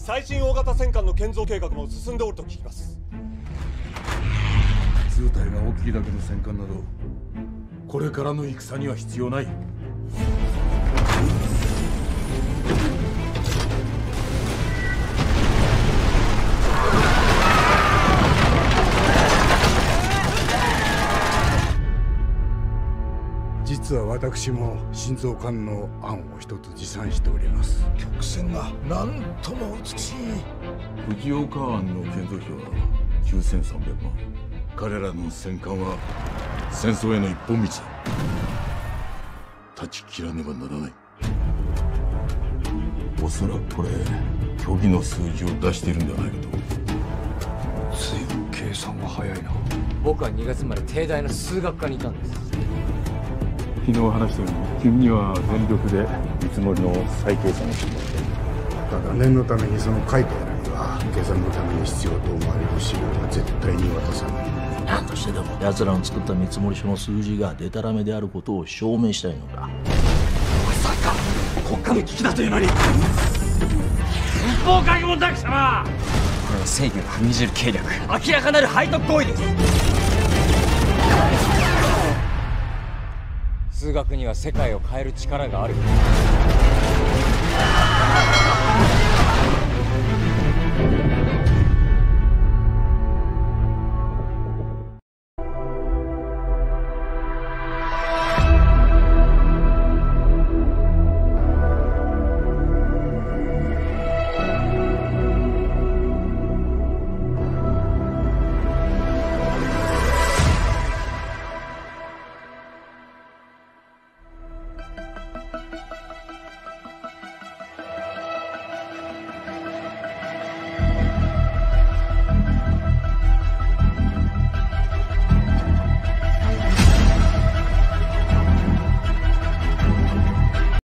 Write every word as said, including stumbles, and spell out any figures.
最新大型戦艦の建造計画も進んでおると聞きます。 図体が大きいだけの戦艦などこれからの戦には必要ない。実は私も心臓艦の案を一つ持参しております。 曲線がなんとも美しい。 藤岡湾の建造費はきゅうせんさんびゃくまん。彼らの戦艦は戦争への一本道だ。断ち切らねばならない。おそらくこれ虚偽の数字を出しているんではないかと。 随分計算が早いな。 僕はにがつまで帝大の数学科にいたんです。 昨日話したように君には全力で見積もりの再計算をしてもらった。ただ念のためにその書いてあるには計算のために必要と思われる資料は絶対に渡さない。 何としてでも奴らの作った見積書の数字がデタラメであることを証明したいのだ。 まさか国家の危機だというのに。立法会問題様、これは正義を踏みにじる計略、明らかなる背徳行為です。数学には世界を変える力がある。